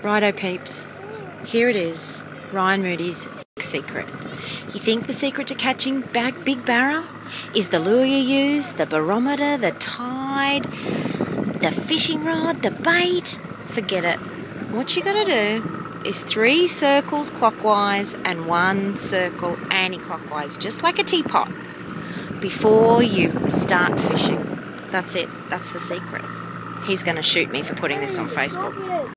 Righto peeps, here it is, Ryan Moody's secret. You think the secret to catching Big Barra is the lure you use, the barometer, the tide, the fishing rod, the bait? Forget it. What you gotta do is 3 circles clockwise and 1 circle anti-clockwise, just like a teapot, before you start fishing. That's it. That's the secret. He's going to shoot me for putting this on Facebook.